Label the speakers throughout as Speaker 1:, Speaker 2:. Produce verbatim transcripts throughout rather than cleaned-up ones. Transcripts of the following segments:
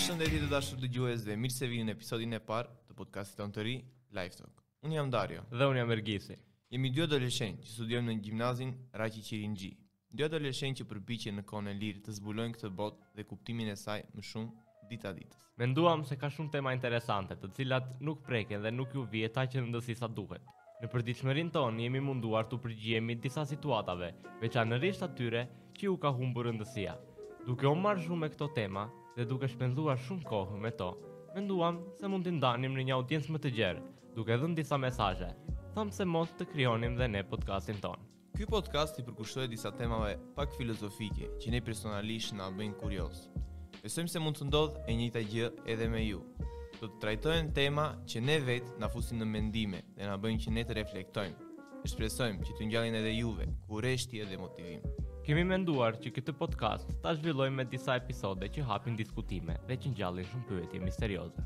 Speaker 1: Përshëndetje të dashur dëgjues dhe mirë se vini në episodin e parë të podcastit tonë të ri Live Talk. Unë jam Dario.
Speaker 2: Dhe unë jam Ergisi.
Speaker 1: Jemi dy adoleshentë që studiojmë në gjimnazin Raqi Qirinxhi. Dy adoleshentë që përpiqen në kohën e lirë të zbulojnë këtë botë dhe kuptimin e saj më shumë dita ditës.
Speaker 2: Menduam se ka shumë tema interesante, të cilat nuk preken dhe nuk ju vihet aq në rëndësi sa duhet. Në përditshmërinë tonë jemi munduar të përgjigjemi disa situatave, veçanërisht atyre që ju ka humbur rëndësia. Duke u marrë shumë me këto tema dhe duke shpenzuar shumë kohë me to, menduam se mund t'i ndanim në një audiencë më të gjerë, duke dhënë disa mesazhe. Thamë se mos të krijonim dhe ne podcastin tonë.
Speaker 1: Ky podcast i përkushtohet disa temave pak filozofike që ne personalisht na bëjnë kurioz. Besojmë se mund të ndodhë e njëjta gjë edhe me ju. Do të trajtojnë tema që ne vetë na fusin në mendime dhe na bëjnë që ne të reflektojmë. Ne shpresojmë që të ngjallin edhe juve kurreshti dhe motivim.
Speaker 2: Kemi menduar që këtë podcast ta zhvillojmë me disa episode që hapin diskutime dhe që ngjallin shumë pyetje misterioze.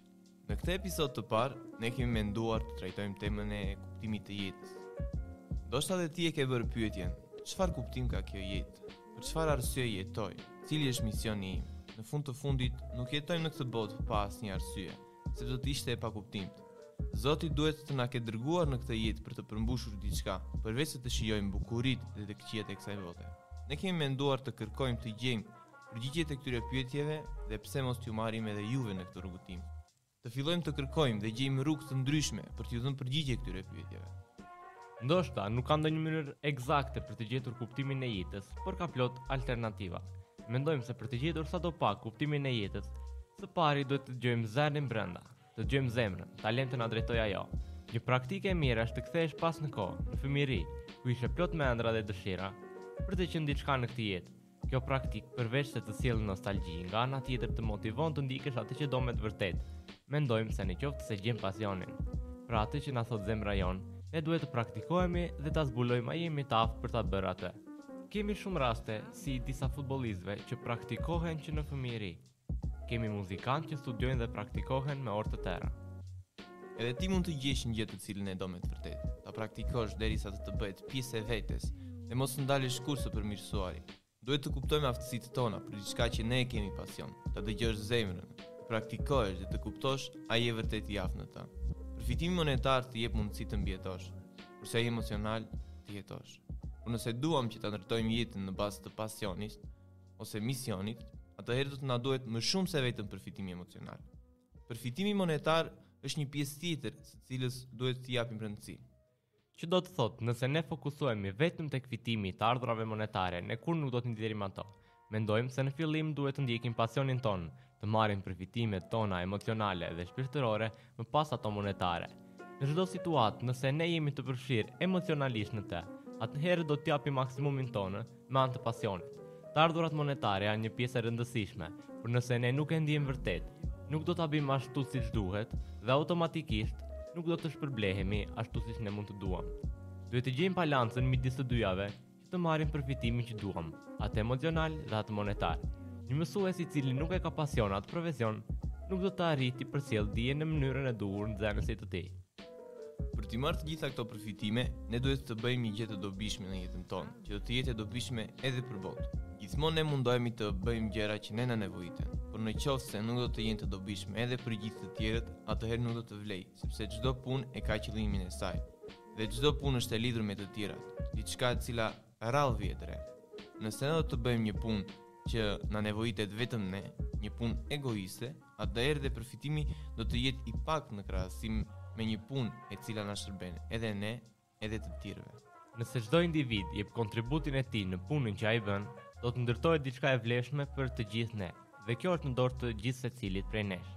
Speaker 1: Në këtë episod të parë, ne kemi menduar të trajtojmë temën e kuptimit të jetës. Ndoshta edhe ti e ke bërë pyetjen, çfarë kuptim ka kjo jetë? Për çfarë arsye jetoj? Cili është misioni im? Në fund të fundit, nuk jetojmë në këtë botë pa asnjë arsye, sepse do të ishte e pakuptimtë. Zoti duhet të na ketë dërguar në këtë jetë për të përmbushur diçka, përveç se të shijojmë bukuritë dhe të këqijet e kësaj bote. Ne kemi menduar të kërkojmë të gjejmë përgjigjet e këtyre pyetjeve dhe pse mos t'ju marrim edhe juve në këtë rrugëtim. Të fillojmë të kërkojmë dhe gjejmë rrugë të ndryshme për t'ju dhënë përgjigje këtyre pyetjeve.
Speaker 2: Ndoshta nuk ka ndonjë mënyrë eksakte për të gjetur kuptimin e jetës, por ka plot alternativa. Mendojmë se për të gjetur sadopak kuptimin e jetës, së pari duhet të dëgjojmë zemrën brenda, të dëgjojmë zemrën, talentën na drejtoj ajo. Një praktike e mirë është të kthehesh pas në kohë, në fëmijëri, ku ishe plot me ëndra dhe dëshira për të qenë diçka në këtë jetë. Kjo praktikë përveç se të sjellë nostalgji, nga ana tjetër të motivon të ndikesh atë që do me të vërtetë. Mendojmë se në qoftë se gjejmë pasionin, pra atë që na thot zemra jon, ne duhet të praktikohemi dhe ta zbulojmë a jemi të aftë për ta bërë atë. Kemi shumë raste si disa futbollistëve që praktikohen që në fëmijëri. Kemi muzikantë që studiojnë dhe praktikohen me orë të tëra.
Speaker 1: Edhe ti mund të gjesh një gjë të cilën e do me të vërtetë, ta praktikosh derisa të të bëhet pjesë e vetes dhe mos të ndalesh kurse për mirësuari. Duhet të kuptojmë aftësitë tona për diçka që ne kemi pasion, ta dëgjosh zemrën, të praktikohesh dhe të kuptosh a je vërtet i aftë në të. Përfitimi monetar të jep mundësi të mbjetosh, kurse ai emocional të jetosh. Por nëse duam që ta ndërtojmë jetën në bazë të pasionit ose misionit, atëherë do të na duhet më shumë se vetëm përfitimi emocional. Përfitimi monetar është një pjesë tjetër së cilës duhet t'i japim rëndësi.
Speaker 2: Që do të thotë, nëse ne fokusohemi vetëm tek fitimi i të ardhurave monetare, ne kur nuk do të ndjerim ato. Mendojmë se në fillim duhet të ndjekim pasionin ton, të marrim përfitimet tona emocionale dhe shpirtërore më pas ato monetare. Në çdo situatë, nëse ne jemi të përfshirë emocionalisht në të, atëherë do të japim maksimumin tonë me anë të pasionit. Të ardhurat monetare janë një pjesë e rëndësishme, por nëse ne nuk e ndjejmë vërtet, nuk do ta bëjmë ashtu siç duhet dhe automatikisht nuk do të shpërblehemi ashtu siç ne mund të duam. Duhet të gjejmë balancën midis të dyjave që të marrim përfitimin që duam, atë emocional dhe atë monetar. Një mësues i cili nuk e ka pasion atë profesion, nuk do të arrijë të përcjellë dijen në mënyrën e duhur në nxënësit të tij.
Speaker 1: Për t'i marrë të gjitha këto përfitime, ne duhet të bëjmë një gjë të dobishme në jetën tonë, që do të jetë e dobishme edhe për botë. Gjithmonë ne mundohemi të bëjmë gjëra që ne na nevojiten, por në qoftë se nuk do të jenë të dobishme edhe për gjithë të tjerët, atëherë nuk do të vlejë, sepse çdo punë e ka qëllimin e saj, dhe çdo punë është e lidhur me të tjerat, diçka e cila rrallë vjet re. Nëse ne do të bëjmë një punë që na nevojitet vetëm ne, një punë egoiste, atëherë dhe përfitimi do të jetë i pak në krahasim me një punë e cila na shërben edhe ne, edhe të tjerëve.
Speaker 2: Nëse çdo individ jep kontributin e tij në punën që ai bën, do të ndërtohet diçka e vlefshme për të gjithë ne, dhe kjo është në dorë të gjithë secilit prej nesh.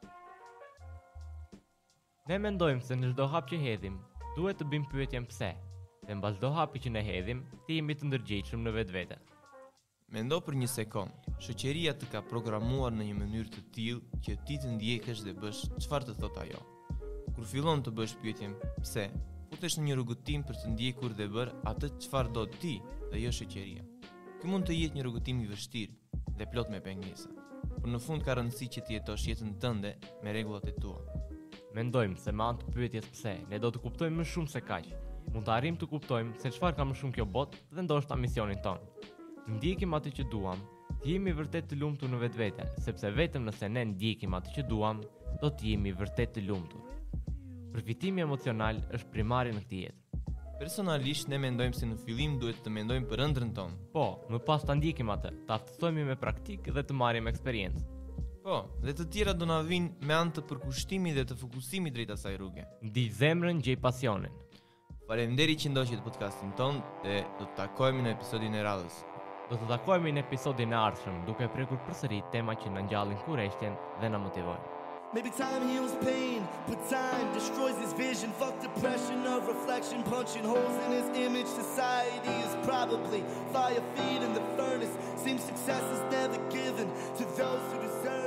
Speaker 2: Ne mendojmë se në çdo hap që hedhim, duhet të bëjmë pyetjen pse, dhe mbas çdo hapi që ne hedhim, të jemi të ndërgjegjshëm në vetvete.
Speaker 1: Mendo për një sekond, shoqëria të ka programuar në një mënyrë të tillë që ti të ndjekësh dhe bësh çfarë të thotë ajo. Kur fillon të bësh pyetjen pse, futesh në një rrugëtim për të ndjekur dhe bërë atë çfarë do ti dhe jo shoqëria. Ky mund të jetë një rrugëtim i vështirë dhe plot me pengesa, por në fund ka rëndësi që të jetosh jetën tënde me rregullat e tua.
Speaker 2: Mendojmë se me anë të pyetjes pse, ne do të kuptojmë më shumë se kaq. Mund të arrijmë të kuptojmë se çfarë ka më shumë kjo botë dhe ndoshta misionin ton. Të ndjekim atë që duam, Të jemi vërtet të lumtur në vetvete, sepse vetëm nëse ne ndjekim atë që duam, do të jemi vërtet të lumtur. Përfitimi emocional është primari në këtë jetë.
Speaker 1: Personalisht ne mendojmë se në fillim duhet të mendojmë për ëndrrën tonë.
Speaker 2: Po, më pas ta ndjekim atë, ta aftësohemi me praktikë dhe të marrim eksperiencë.
Speaker 1: Po, dhe të tjera do na vinë me anë të përkushtimit dhe të fokusimit drejt asaj rruge.
Speaker 2: Ndiq zemrën, gjej pasionin.
Speaker 1: Faleminderit që ndoqët podcastin ton dhe do të takohemi në episodin e radhës.
Speaker 2: Do të takohemi në episodin e ardhshëm, duke prekur përsëri tema që na ngjallin kurreshtjen dhe na motivojnë.
Speaker 3: Maybe time heals pain, but time destroys his vision. Fuck depression of reflection, punching holes in his image. Society is probably fire feeding the furnace. Seems success is never given to those who deserve